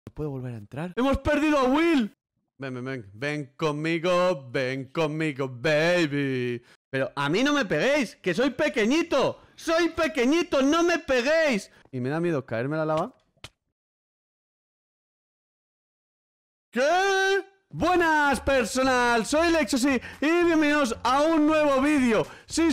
¿No puedo volver a entrar? ¡Hemos perdido a Will! Ven conmigo, baby. Pero a mí no me peguéis, que soy pequeñito. Soy pequeñito, no me peguéis. Y me da miedo caerme a la lava. ¿Qué? Buenas personal, soy Lexosi y bienvenidos a un nuevo vídeo. Sí,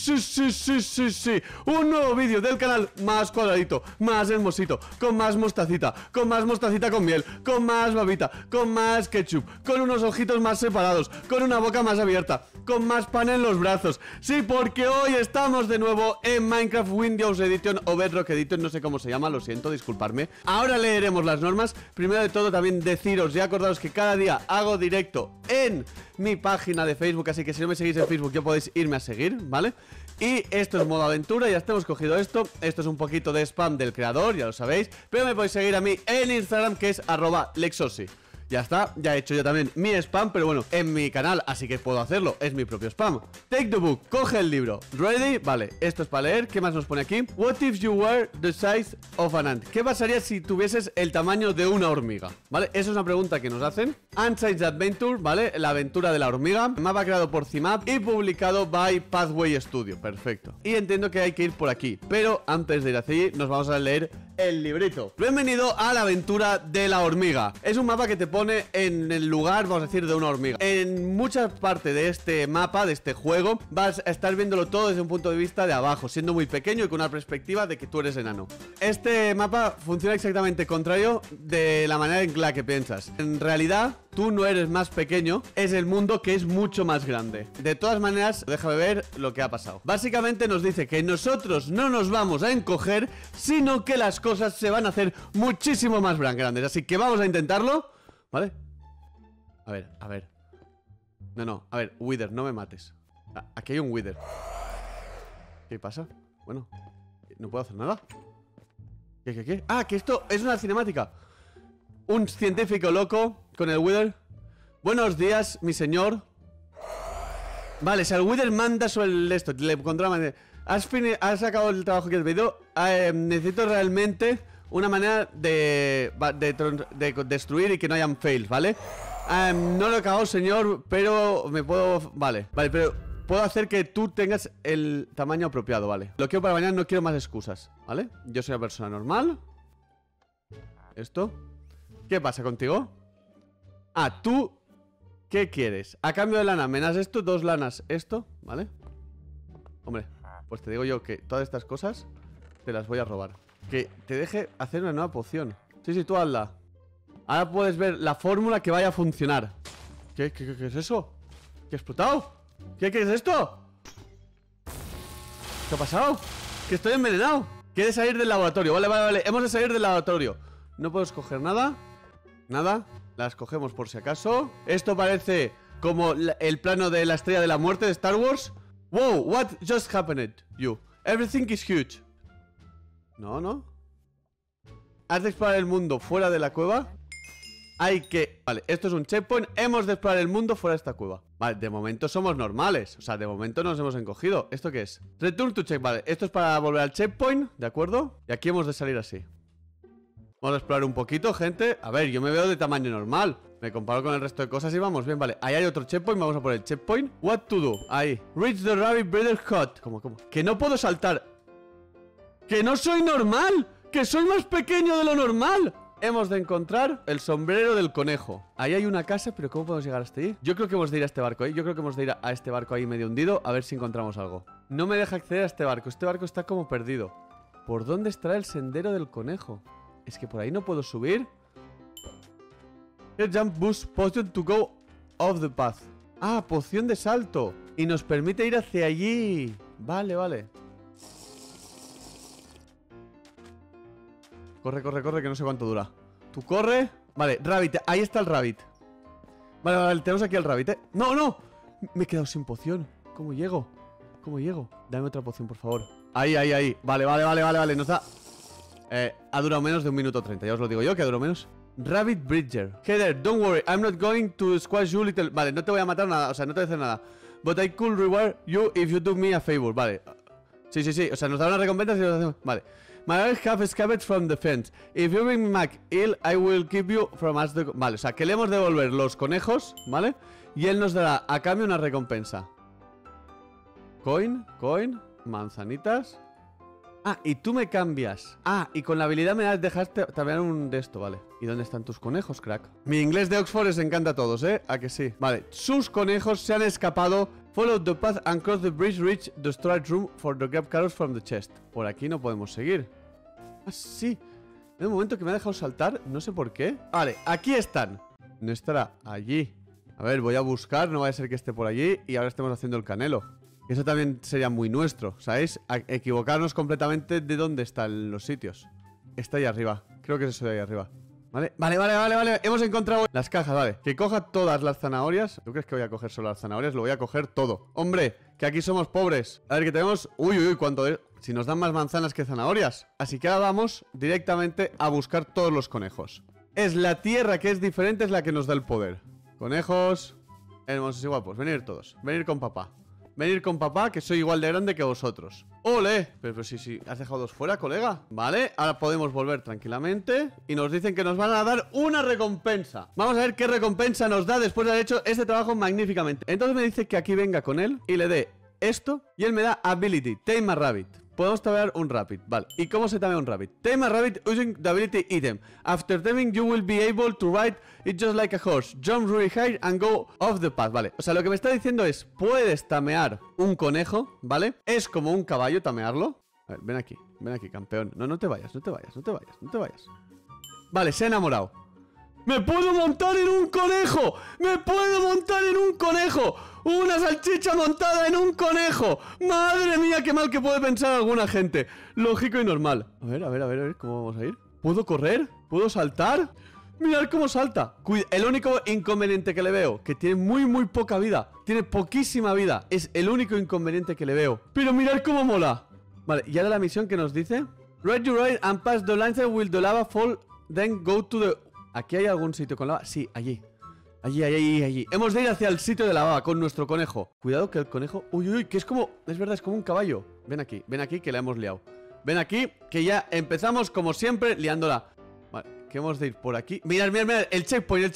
un nuevo vídeo del canal más cuadradito, más hermosito, con más mostacita con miel, con más babita, con más ketchup, con unos ojitos más separados, con una boca más abierta, con más pan en los brazos. Sí, porque hoy estamos de nuevo en Minecraft Windows Edition o Bedrock Edition, no sé cómo se llama, lo siento, disculparme. Ahora leeremos las normas. Primero de todo también deciros y acordaros que cada día hago directo en mi página de Facebook, así que si no me seguís en Facebook ya podéis irme a seguir, ¿vale? Y esto es modo aventura, ya hemos cogido esto. Esto es un poquito de spam del creador, ya lo sabéis. Pero me podéis seguir a mí en Instagram, que es @lexosi. Ya está, ya he hecho yo también mi spam, pero bueno, en mi canal, así que puedo hacerlo, es mi propio spam. Take the book, coge el libro. Ready, vale, esto es para leer. ¿Qué más nos pone aquí? What if you were the size of an ant? ¿Qué pasaría si tuvieses el tamaño de una hormiga? ¿Vale? Esa es una pregunta que nos hacen. Ant Size Adventure, ¿vale? La aventura de la hormiga. Mapa creado por CMAP y publicado by Pathway Studio, perfecto. Y entiendo que hay que ir por aquí, pero antes de ir hacia allí nos vamos a leer el librito. Bienvenido a la aventura de la hormiga. Es un mapa que te pone en el lugar, vamos a decir, de una hormiga. En muchas partes de este mapa, de este juego, vas a estar viéndolo todo desde un punto de vista de abajo, siendo muy pequeño y con una perspectiva de que tú eres enano. Este mapa funciona exactamente contrario de la manera en la que piensas. En realidad, tú no eres más pequeño, es el mundo que es mucho más grande. De todas maneras, déjame ver lo que ha pasado. Básicamente nos dice que nosotros no nos vamos a encoger, sino que las cosas se van a hacer muchísimo más grandes. Así que vamos a intentarlo, ¿vale? A ver. No, a ver, Wither, no me mates. Aquí hay un Wither. ¿Qué pasa? Bueno, no puedo hacer nada. ¿Qué? Ah, que esto es una cinemática. Un científico loco con el Wither. Buenos días, mi señor. Vale, si el Wither manda sobre esto, le encontramos. Has sacado el trabajo que has pedido. Necesito realmente una manera de destruir y que no hayan fails, ¿vale? No lo he acabado, señor, pero me puedo... Vale, pero puedo hacer que tú tengas el tamaño apropiado, ¿vale? Lo quiero para mañana, no quiero más excusas, ¿vale? Yo soy una persona normal. Esto. ¿Qué pasa contigo? Ah, tú... ¿Qué quieres? A cambio de lana, ¿me das esto? 2 lanas, esto, ¿vale? Hombre, pues te digo yo que todas estas cosas te las voy a robar. Que te deje hacer una nueva poción. Sí, tú hazla. Ahora puedes ver la fórmula que vaya a funcionar. ¿Qué es eso? ¿Qué ha explotado? ¿Qué es esto? ¿Qué ha pasado? Que estoy envenenado. Quiere salir del laboratorio. Vale. Hemos de salir del laboratorio. No puedo escoger nada. Nada. Las cogemos por si acaso. Esto parece como el plano de la estrella de la muerte de Star Wars. Wow, what just happened? You. Everything is huge. No. Has de explorar el mundo fuera de la cueva. Vale, esto es un checkpoint. Hemos de explorar el mundo fuera de esta cueva. Vale, de momento somos normales. O sea, de momento nos hemos encogido. ¿Esto qué es? Return to check, vale. Esto es para volver al checkpoint, ¿de acuerdo? Y aquí hemos de salir así. Vamos a explorar un poquito, gente. A ver, yo me veo de tamaño normal. Me comparo con el resto de cosas y vamos bien, vale. Ahí hay otro checkpoint, vamos a por el checkpoint. What to do, ahí. Reach the rabbit breeder hut. ¿Cómo? Que no puedo saltar. ¡Que no soy normal! ¡Que soy más pequeño de lo normal! Hemos de encontrar el sombrero del conejo. Ahí hay una casa, pero ¿cómo podemos llegar hasta ahí? Yo creo que hemos de ir a este barco, ¿eh? Yo creo que hemos de ir a este barco ahí medio hundido. A ver si encontramos algo. No me deja acceder a este barco. Este barco está como perdido. ¿Por dónde estará el sendero del conejo? Es que por ahí no puedo subir. Jump boost potion to go off the path. Ah, poción de salto. Y nos permite ir hacia allí. Vale. Corre, que no sé cuánto dura. Tú corre. Vale, rabbit, ahí está el rabbit. Vale, tenemos aquí al rabbit, No, me he quedado sin poción. ¿Cómo llego? Dame otra poción, por favor. Ahí. Vale, nos da... ha durado menos de 1 minuto 30, ya os lo digo yo, que ha durado menos. Rabbit Bridger. Heather, don't worry, I'm not going to squash you little... Vale, no te voy a matar nada, o sea, no te voy a hacer nada. But I could reward you if you do me a favor. Vale. Sí, o sea, nos da una recompensa si nos hacemos... Vale. My eyes have escaped from the fence. If you bring me back ill, I will give you from us the... Vale, o sea, que le hemos de devolver los conejos, ¿vale? Y él nos dará a cambio una recompensa. Coin, manzanitas. Ah, y tú me cambias. Ah, y con la habilidad me dejaste también un de esto, vale. ¿Y dónde están tus conejos, crack? Mi inglés de Oxford les encanta a todos, ¿eh? ¿A que sí? Vale, sus conejos se han escapado. Follow the path and cross the bridge, reach the storage room for the grab carrots from the chest. Por aquí no podemos seguir. Ah, sí. En un momento que me ha dejado saltar, no sé por qué. Vale, aquí están. No estará allí. A ver, voy a buscar, no vaya a ser que esté por allí y ahora estemos haciendo el canelo. Eso también sería muy nuestro, ¿sabéis? Equivocarnos completamente de dónde están los sitios. Está ahí arriba, creo que es eso de ahí arriba. ¿Vale? Vale. Hemos encontrado las cajas, vale. Que coja todas las zanahorias. ¿Tú crees que voy a coger solo las zanahorias? Lo voy a coger todo. Hombre, que aquí somos pobres. A ver, que tenemos... Uy, ¿cuánto es? Si nos dan más manzanas que zanahorias. Así que ahora vamos directamente a buscar todos los conejos. Es la tierra que es diferente, es la que nos da el poder. Conejos hermosos y guapos. Venir todos, venir con papá. Venir con papá, que soy igual de grande que vosotros. ¡Ole! Pero sí, ¿has dejado dos fuera, colega? Vale, ahora podemos volver tranquilamente. Y nos dicen que nos van a dar una recompensa. Vamos a ver qué recompensa nos da después de haber hecho este trabajo magníficamente. Entonces me dice que aquí venga con él y le dé esto. Y él me da ability, tame a rabbit. Podemos tamear un rabbit, vale. ¿Y cómo se tamea un rabbit? Tame a rabbit using the ability item. After taming you will be able to ride it just like a horse. Jump really high and go off the path, vale. O sea, lo que me está diciendo es, puedes tamear un conejo, ¿vale? Es como un caballo tamearlo. A ver, ven aquí, campeón. No te vayas. Vale, se ha enamorado. ¡Me puedo montar en un conejo! ¡Una salchicha montada en un conejo! ¡Madre mía, qué mal que puede pensar alguna gente! Lógico y normal. A ver, ¿cómo vamos a ir? ¿Puedo correr? ¿Puedo saltar? ¡Mirad cómo salta! El único inconveniente que le veo, que tiene muy poca vida. Tiene poquísima vida. Es el único inconveniente que le veo. Pero mirad cómo mola. Vale, y ahora la misión que nos dice: Ride your ride and pass the lines will the lava fall, then go to the... ¿Aquí hay algún sitio con lava? Sí, allí. Allí. Hemos de ir hacia el sitio de la lava con nuestro conejo. Cuidado que el conejo... Uy, que es como... Es verdad, es como un caballo. Ven aquí, que la hemos liado. Ven aquí, que ya empezamos como siempre liándola. Vale, que hemos de ir por aquí. Mirad, el checkpoint.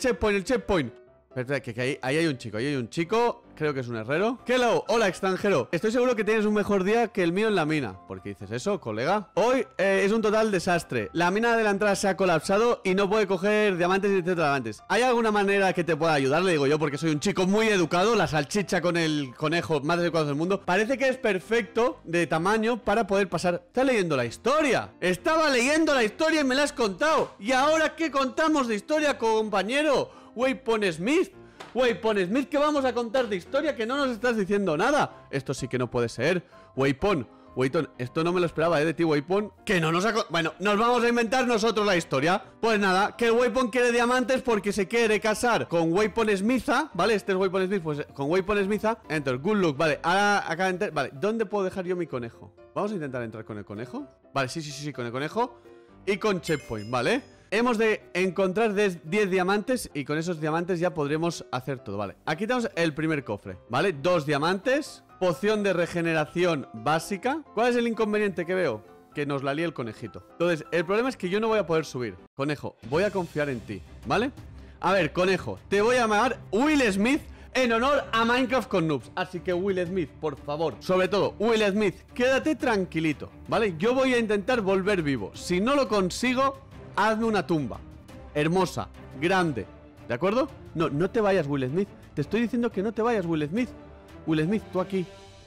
Espera, que ahí hay un chico. Creo que es un herrero. Hello, hola extranjero. Estoy seguro que tienes un mejor día que el mío en la mina. ¿Por qué dices eso, colega? Hoy es un total desastre. La mina de la entrada se ha colapsado y no puede coger diamantes y etcétera diamantes. ¿Hay alguna manera que te pueda ayudar? Le digo yo, porque soy un chico muy educado. La salchicha con el conejo más adecuado del mundo. Parece que es perfecto de tamaño para poder pasar. ¿Estás leyendo la historia? Estaba leyendo la historia y me la has contado. ¿Y ahora qué contamos de historia, compañero? Waypoint Smith, ¿qué vamos a contar de historia que no nos estás diciendo nada? Esto sí que no puede ser. Waypoint, esto no me lo esperaba, de ti, Waypoint. Que no nos ha... Bueno, nos vamos a inventar nosotros la historia. Pues nada, que el Waypoint quiere diamantes porque se quiere casar con Waypoint Smitha, ¿vale? Este es Waypoint Smith, pues con Waypoint Smitha. Enter, good luck, vale, ahora acá enter. Vale, ¿dónde puedo dejar yo mi conejo? Vamos a intentar entrar con el conejo. Vale, sí, con el conejo. Y con checkpoint, ¿vale? Hemos de encontrar 10 diamantes y con esos diamantes ya podremos hacer todo, vale. Aquí tenemos el primer cofre, ¿vale? 2 diamantes, poción de regeneración básica. ¿Cuál es el inconveniente que veo? Que nos la lía el conejito. Entonces, el problema es que yo no voy a poder subir. Conejo, voy a confiar en ti, ¿vale? A ver, conejo, te voy a llamar Will Smith en honor a Minecraft con Noobs. Así que Will Smith, por favor, sobre todo Will Smith, quédate tranquilito, ¿vale? Yo voy a intentar volver vivo. Si no lo consigo, hazme una tumba hermosa, grande, ¿de acuerdo? No te vayas, Will Smith. Te estoy diciendo que no te vayas, Will Smith. Will Smith, tú aquí,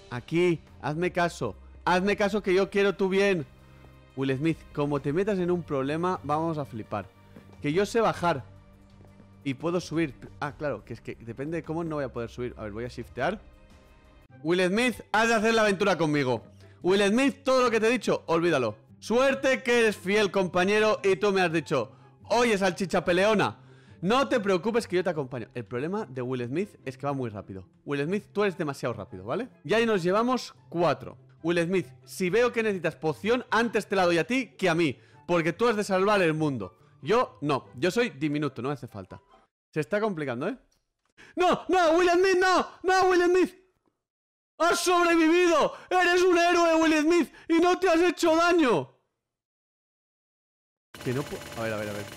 hazme caso que yo quiero tu bien. Will Smith, como te metas en un problema, vamos a flipar. Que yo sé bajar y puedo subir. Ah, claro, que es que depende de cómo no voy a poder subir. A ver, voy a shiftear. Will Smith, has de hacer la aventura conmigo. Will Smith, todo lo que te he dicho, olvídalo. Suerte que eres fiel, compañero, y tú me has dicho: oye, salchicha peleona, no te preocupes que yo te acompaño. El problema de Will Smith es que va muy rápido. Will Smith, tú eres demasiado rápido, ¿vale? Y ahí nos llevamos 4. Will Smith, si veo que necesitas poción, antes te la doy a ti que a mí, porque tú has de salvar el mundo. Yo no, yo soy diminuto, no hace falta. Se está complicando, ¿eh? ¡No, Will Smith, no, Will Smith! ¡Has sobrevivido! ¡Eres un héroe, Will Smith! ¡Y no te has hecho daño! Que no puedo... A ver, a ver, a ver.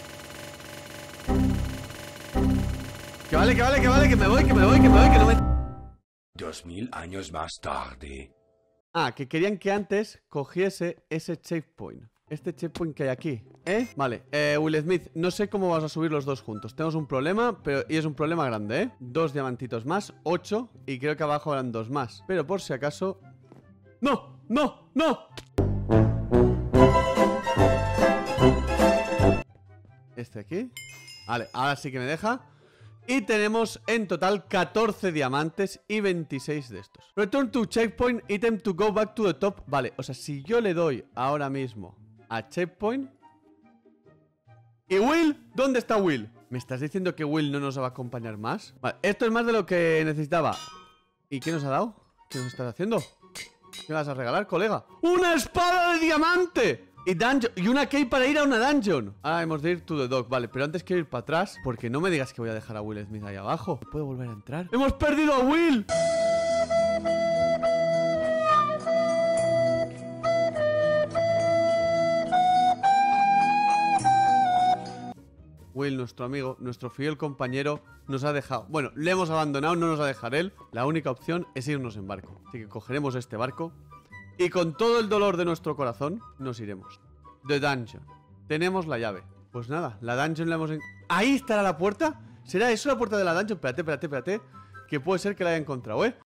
Que vale, que vale, que vale, que me voy, que me voy, que me voy, que no me... 2000 años más tarde. Ah, que querían que antes cogiese ese checkpoint. Este checkpoint que hay aquí, ¿eh? Vale, Will Smith, no sé cómo vas a subir los dos juntos. Tenemos un problema, pero... Y es un problema grande, ¿eh? 2 diamantitos más, 8. Y creo que abajo eran 2 más. Pero por si acaso... ¡No! ¡No! ¡No! Este aquí. Vale, ahora sí que me deja. Y tenemos en total 14 diamantes y 26 de estos. Return to checkpoint, item to go back to the top. Vale, o sea, si yo le doy ahora mismo a checkpoint... ¿Y Will? ¿Dónde está Will? ¿Me estás diciendo que Will no nos va a acompañar más? Vale, esto es más de lo que necesitaba. ¿Y qué nos ha dado? ¿Qué nos estás haciendo? ¿Qué me vas a regalar, colega? ¡Una espada de diamante! Y una key para ir a una dungeon. Ahora hemos de ir to the dock, vale. Pero antes quiero ir para atrás, porque no me digas que voy a dejar a Will Smith ahí abajo. ¿Puedo volver a entrar? ¡Hemos perdido a Will! Will, nuestro amigo, nuestro fiel compañero, nos ha dejado. Bueno, le hemos abandonado, no nos va a dejar él. La única opción es irnos en barco. Así que cogeremos este barco y con todo el dolor de nuestro corazón nos iremos. The Dungeon. Tenemos la llave. Pues nada, la Dungeon la hemos... ¿Ahí estará la puerta? ¿Será eso la puerta de la Dungeon? Espérate, espérate, espérate. Que puede ser que la haya encontrado, ¿eh?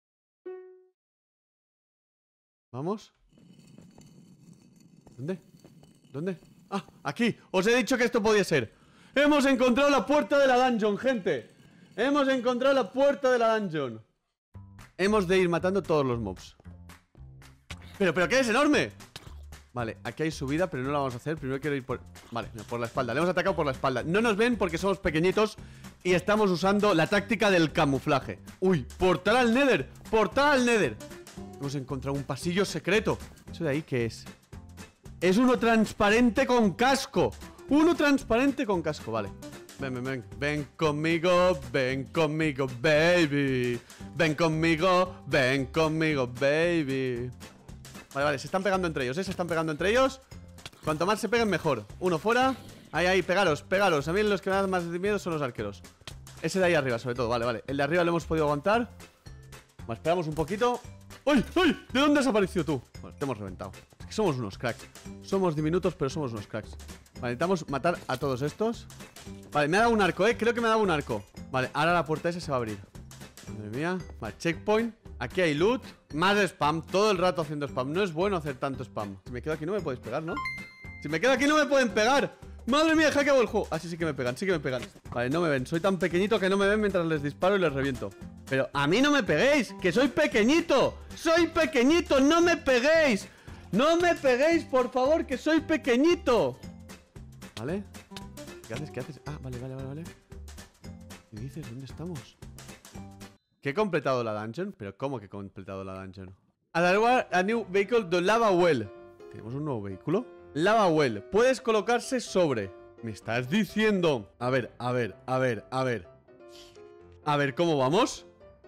Vamos. ¿Dónde? ¿Dónde? Ah, aquí. Os he dicho que esto podía ser. ¡Hemos encontrado la puerta de la Dungeon, gente! ¡Hemos encontrado la puerta de la Dungeon! Hemos de ir matando todos los mobs. ¡Pero qué es enorme! Vale, aquí hay subida, pero no la vamos a hacer. Primero quiero ir por... Vale, por la espalda. Le hemos atacado por la espalda. No nos ven porque somos pequeñitos y estamos usando la táctica del camuflaje. ¡Uy! ¡Portal al Nether! ¡Portal al Nether! Hemos encontrado un pasillo secreto. ¿Eso de ahí qué es? ¡Es uno transparente con casco! ¡Uno transparente con casco! Vale. Ven, ven, ven. Ven conmigo, baby. Ven conmigo, baby. Vale, vale, se están pegando entre ellos, ¿eh? Se están pegando entre ellos. Cuanto más se peguen, mejor. Uno fuera. Ahí, ahí, pegaros, pegaros. A mí los que me dan más miedo son los arqueros. Ese de ahí arriba, sobre todo, vale, vale. El de arriba lo hemos podido aguantar. Vale, esperamos un poquito. ¡Ay, ay! ¿De dónde has aparecido tú? Bueno, te hemos reventado. Es que somos unos cracks. Somos diminutos, pero somos unos cracks. Vale, necesitamos matar a todos estos. Vale, me ha dado un arco, creo que me ha dado un arco. Vale, ahora la puerta esa se va a abrir. Madre mía. Vale, checkpoint. Aquí hay loot. Más spam, todo el rato haciendo spam. No es bueno hacer tanto spam. Si me quedo aquí no me podéis pegar, ¿no? Si me quedo aquí no me pueden pegar. Madre mía, he hackeado el juego. Ah, sí, sí que me pegan, sí que me pegan. Vale, no me ven, soy tan pequeñito que no me ven mientras les disparo y les reviento. Pero a mí no me peguéis, que soy pequeñito. Soy pequeñito, no me peguéis. No me peguéis, por favor, que soy pequeñito. Vale. ¿Qué haces? ¿Qué haces? Ah, vale, vale, vale, vale. ¿Qué dices? ¿Dónde estamos? Que he completado la dungeon. ¿Pero cómo que he completado la dungeon? A new vehicle de Lava Well. ¿Tenemos un nuevo vehículo? Lava Well. Puedes colocarse sobre. ¿Me estás diciendo? A ver, a ver, a ver, a ver. A ver, ¿cómo vamos?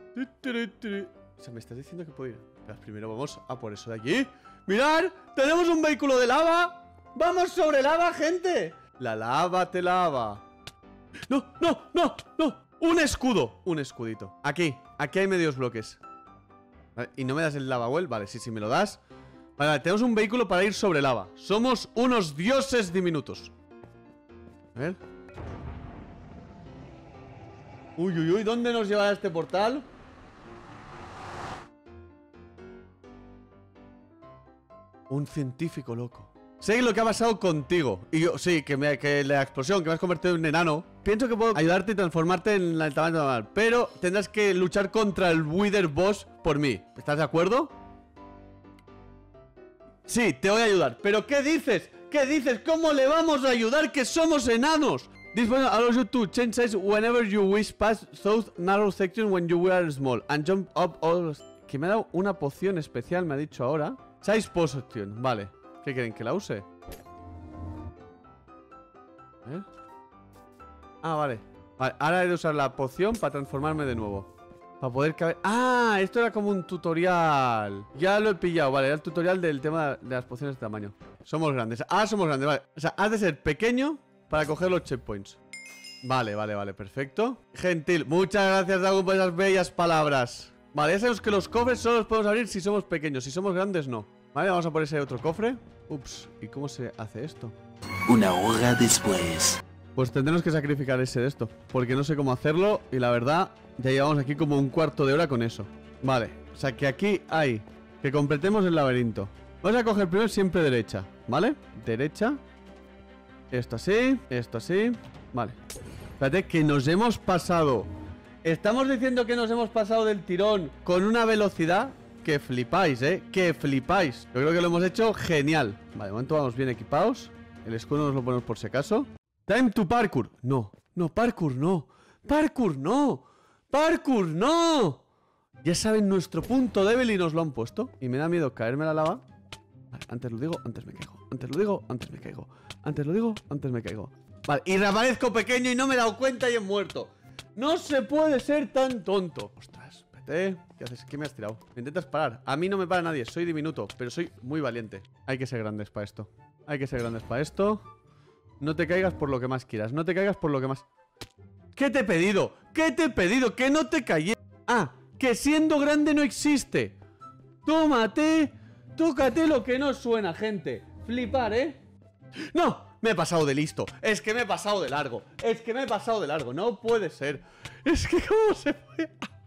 O sea, me estás diciendo que puedo ir. Pero primero vamos a por eso de aquí. ¡Mirad! ¡Tenemos un vehículo de lava! ¡Vamos sobre lava, gente! La lava te lava. ¡No, no, no, no! ¡Un escudo! Un escudito. Aquí, aquí hay medios bloques. Vale, ¿y no me das el lava well? Vale, sí, sí, me lo das. Vale, vale, tenemos un vehículo para ir sobre lava. Somos unos dioses diminutos. A ver. Uy, uy, uy, ¿dónde nos llevará este portal? Un científico loco. Sé lo que ha pasado contigo. Y yo, sí, que la explosión, que me has convertido en un enano. Pienso que puedo ayudarte y transformarte en el tamaño normal. Pero tendrás que luchar contra el Wither Boss por mí. ¿Estás de acuerdo? Sí, te voy a ayudar. ¿Pero qué dices? ¿Qué dices? ¿Cómo le vamos a ayudar que somos enanos? This one allows you to change size whenever you wish past those narrow sections when you were small and jump up all... Que me ha dado una poción especial, me ha dicho ahora. Size potion, vale. ¿Qué quieren? ¿Que la use? A ver. Ah, vale. Vale, ahora he de usar la poción para transformarme de nuevo. Para poder caber... ¡Ah! Esto era como un tutorial. Ya lo he pillado, vale. Era el tutorial del tema de las pociones de tamaño. somos grandes. Ah, somos grandes, vale. O sea, has de ser pequeño para coger los checkpoints. Vale, perfecto. Gentil, muchas gracias, Dagun, por esas bellas palabras. Vale, ya sabemos que los cofres solo los podemos abrir si somos pequeños. Si somos grandes, no. Vale, vamos a por ese otro cofre. Ups, ¿y cómo se hace esto? Una hora después. Pues tendremos que sacrificar ese de esto, porque no sé cómo hacerlo. Y la verdad, ya llevamos aquí como un cuarto de hora con eso. Vale, o sea que aquí hay que completemos el laberinto. Vamos a coger primero siempre derecha, ¿vale? Derecha. Esto así, esto así. Vale. Espérate, que nos hemos pasado. Estamos diciendo que nos hemos pasado del tirón con una velocidad que flipáis, que flipáis. Yo creo que lo hemos hecho genial. Vale, de momento vamos bien equipados. El escudo nos lo ponemos por si acaso. Time to parkour. No, no, parkour no. Parkour no. Parkour no. Ya saben nuestro punto débil y nos lo han puesto. Y me da miedo caerme a la lava. Vale, antes lo digo, antes me caigo. Antes lo digo, antes me caigo. Antes lo digo, antes me caigo. Vale, y reaparezco pequeño y no me he dado cuenta y he muerto. No se puede ser tan tonto. Ostras, espérate. ¿Qué haces? ¿Qué me has tirado? Me intentas parar. A mí no me para nadie, soy diminuto, pero soy muy valiente. Hay que ser grandes para esto. Hay que ser grandes para esto. No te caigas por lo que más quieras. No te caigas por lo que más... ¿Qué te he pedido? ¿Qué te he pedido? Que no te calles. Ah, que siendo grande no existe. Tómate. Tócate lo que no suena, gente. Flipar, ¿eh? ¡No! Me he pasado de listo. Es que me he pasado de largo. Es que me he pasado de largo. No puede ser. Es que ¿cómo se fue?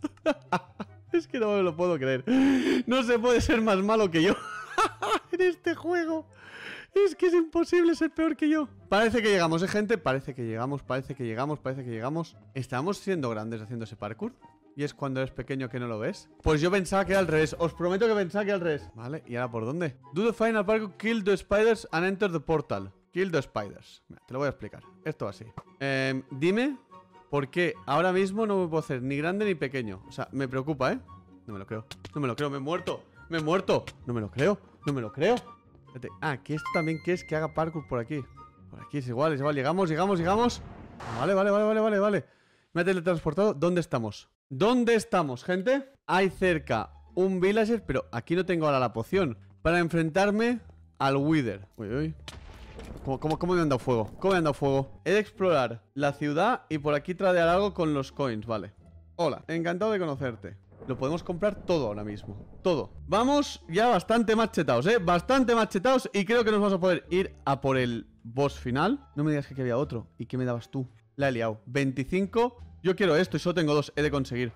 Es que no me lo puedo creer. No se puede ser más malo que yo en este juego. Es que es imposible ser peor que yo. Parece que llegamos, gente. Parece que llegamos, parece que llegamos, parece que llegamos. ¿Estamos siendo grandes haciendo ese parkour? ¿Y es cuando eres pequeño que no lo ves? Pues yo pensaba que era al revés. Os prometo que pensaba que era al revés. Vale, ¿y ahora por dónde? Do the final parkour, kill the spiders and enter the portal. Kill the spiders. Mira, te lo voy a explicar. Esto así. Dime por qué ahora mismo no me puedo hacer ni grande ni pequeño. O sea, me preocupa, ¿eh? No me lo creo. No me lo creo, me he muerto. Me he muerto. No me lo creo. No me lo creo. Espérate. Ah, que esto también que es que haga parkour por aquí. Por aquí es igual, es igual. Llegamos. Vale. Me ha teletransportado. ¿Dónde estamos? ¿Dónde estamos, gente? Hay cerca un villager, pero aquí no tengo ahora la poción para enfrentarme al Wither. Uy. ¿Cómo me han dado fuego? ¿Cómo me han dado fuego? He de explorar la ciudad y por aquí tradear algo con los coins, vale. Hola, encantado de conocerte. Lo podemos comprar todo ahora mismo. Todo. Vamos ya bastante machetados, bastante machetados. Y creo que nos vamos a poder ir a por el boss final. No me digas que aquí había otro. ¿Y qué me dabas tú? La he liado. 25. Yo quiero esto y solo tengo 2. He de conseguir.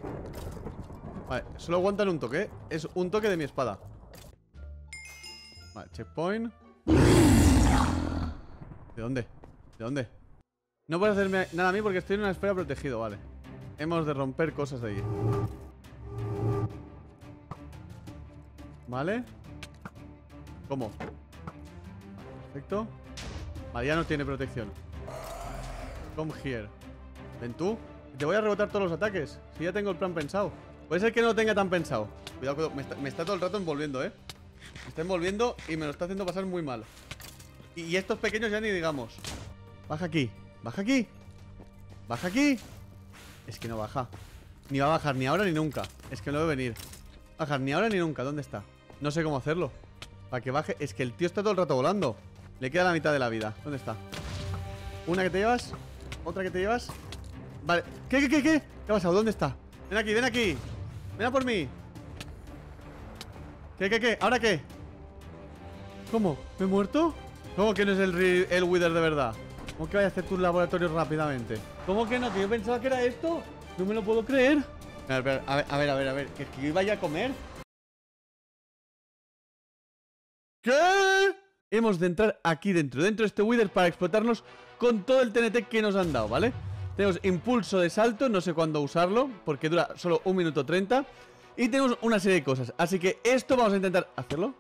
Vale, solo aguantan un toque, ¿eh? Es un toque de mi espada. Vale, checkpoint. ¿De dónde? ¿De dónde? No puedes hacerme nada a mí porque estoy en una esfera protegido, vale. Hemos de romper cosas de allí. Vale. ¿Cómo? Perfecto. Vale, ya no tiene protección. Come here. Ven tú. Te voy a rebotar todos los ataques. Si ya tengo el plan pensado. Puede ser que no lo tenga tan pensado. Cuidado, me está todo el rato envolviendo, Me está envolviendo y me lo está haciendo pasar muy mal. Y estos pequeños ya ni digamos. Baja aquí. Baja aquí. Baja aquí. Es que no baja. Ni va a bajar ni ahora ni nunca. Es que no debe venir. Bajar ni ahora ni nunca. ¿Dónde está? No sé cómo hacerlo. Para que baje. Es que el tío está todo el rato volando. Le queda la mitad de la vida. ¿Dónde está? Una que te llevas. Otra que te llevas. Vale. ¿Qué? ¿Qué ha pasado? ¿Dónde está? Ven aquí, ven aquí. Ven a por mí. ¿Qué? ¿Ahora qué? ¿Cómo? ¿Me he muerto? ¿Cómo que no es el Wither de verdad? ¿Cómo que vaya a hacer tus laboratorios rápidamente? ¿Cómo que no? ¿Que yo pensaba que era esto? No me lo puedo creer. A ver. ¿Que iba ya a comer? ¿Qué? Hemos de entrar aquí dentro de este Wither para explotarnos con todo el TNT que nos han dado, ¿vale? Tenemos impulso de salto, no sé cuándo usarlo, porque dura solo 1 minuto 30. Y tenemos una serie de cosas, así que esto vamos a intentar hacerlo.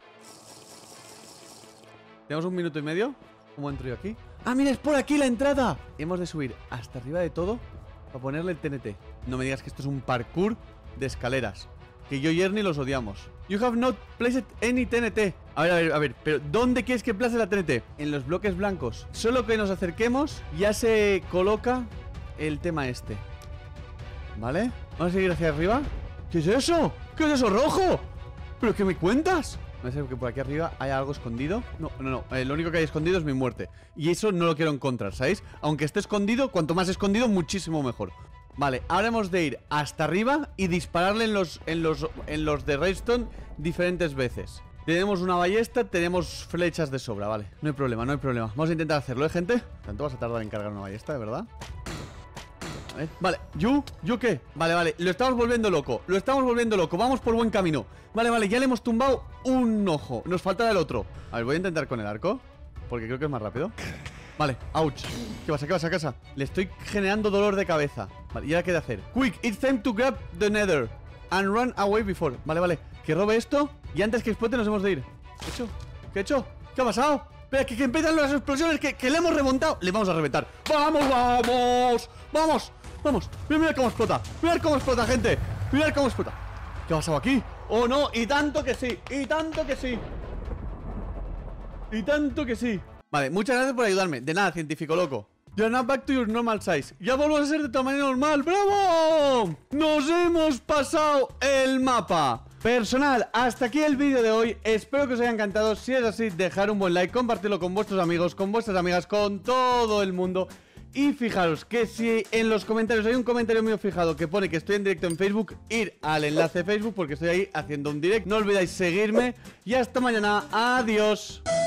Tenemos 1 minuto y medio. ¿Cómo entro yo aquí? ¡Ah, mira, es por aquí la entrada! Hemos de subir hasta arriba de todo para ponerle el TNT. No me digas que esto es un parkour de escaleras, que yo y Ernie los odiamos. You have not placed any TNT. A ver, pero ¿dónde quieres que place la TNT? En los bloques blancos. Solo que nos acerquemos ya se coloca el tema este. ¿Vale? Vamos a seguir hacia arriba. ¿Qué es eso? ¿Qué es eso rojo? ¿Pero qué me cuentas? No sé que por aquí arriba hay algo escondido. No, lo único que hay escondido es mi muerte. Y eso no lo quiero encontrar, ¿sabéis? Aunque esté escondido, cuanto más escondido, muchísimo mejor. Vale, ahora hemos de ir hasta arriba y dispararle en los de redstone diferentes veces. Tenemos una ballesta, tenemos flechas de sobra, vale. No hay problema, no hay problema. Vamos a intentar hacerlo, gente. ¿Tanto vas a tardar en cargar una ballesta, de verdad? Vale, ¿yo qué? Vale, lo estamos volviendo loco. Lo estamos volviendo loco, vamos por buen camino. Vale, ya le hemos tumbado un ojo. Nos falta el otro. A ver, voy a intentar con el arco, porque creo que es más rápido. Vale, ouch. ¿Qué pasa, casa? Le estoy generando dolor de cabeza. Vale, ¿y ahora qué de hacer? Quick, it's time to grab the nether and run away before. Vale, que robe esto y antes que explote nos hemos de ir. ¿Qué he hecho? ¿Qué ha pasado? Espera, que empiezan las explosiones, que le hemos remontado. Le vamos a reventar. ¡Vamos! Mirad cómo explota. Mirad cómo explota, gente. Mirad cómo explota. ¿Qué ha pasado aquí? ¡Oh, no! ¡Y tanto que sí! Vale, muchas gracias por ayudarme. De nada, científico loco. You're now back to your normal size. Ya volvemos a ser de tamaño normal. ¡Bravo! ¡Nos hemos pasado el mapa! Personal, hasta aquí el vídeo de hoy. Espero que os haya encantado. Si es así, dejar un buen like, compartirlo con vuestros amigos, con vuestras amigas, con todo el mundo. Y fijaros que si en los comentarios hay un comentario mío fijado que pone que estoy en directo en Facebook, ir al enlace de Facebook porque estoy ahí haciendo un direct. No olvidáis seguirme y hasta mañana. Adiós.